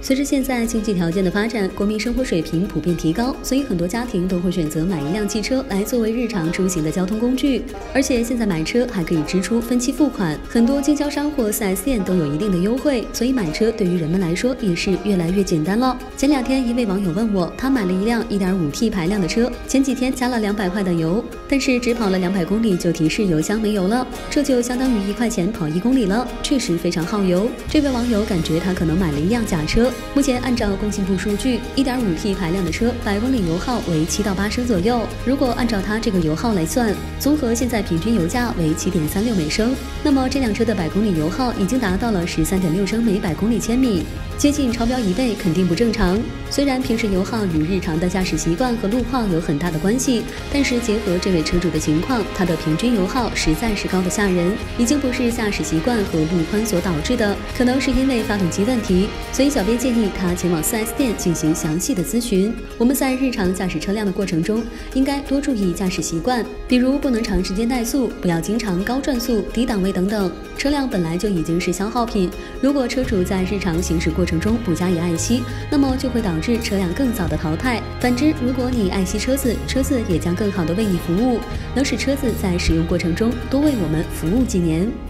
随着现在经济条件的发展，国民生活水平普遍提高，所以很多家庭都会选择买一辆汽车来作为日常出行的交通工具。而且现在买车还可以支出分期付款，很多经销商或 4S 店都有一定的优惠，所以买车对于人们来说也是越来越简单了。前2天，一位网友问我，他买了一辆 1.5T 排量的车，前几天加了200块的油，但是只跑了200公里就提示油箱没油了，这就相当于1块钱跑1公里了，确实非常耗油。这位网友感觉他可能买了一辆假车。目前按照工信部数据， 1.5T 排量的车100公里油耗为7到8升左右。如果按照它这个油耗来算，综合现在平均油价为7.36每升，那么这辆车的100公里油耗已经达到了13.6升每100公里千米，接近超标1倍，肯定不正常。虽然平时油耗与日常的驾驶习惯和路况有很大的关系，但是结合这位车主的情况，他的平均油耗实在是高得吓人，已经不是驾驶习惯和路宽所导致的，可能是因为发动机问题。所以小编建议他前往 4S 店进行详细的咨询。我们在日常驾驶车辆的过程中，应该多注意驾驶习惯，比如不能长时间怠速，不要经常高转速、低档位等等。车辆本来就已经是消耗品，如果车主在日常行驶过程中不加以爱惜，那么就会导致车辆更早的淘汰。反之，如果你爱惜车子，车子也将更好的为你服务，能使车子在使用过程中多为我们服务几年。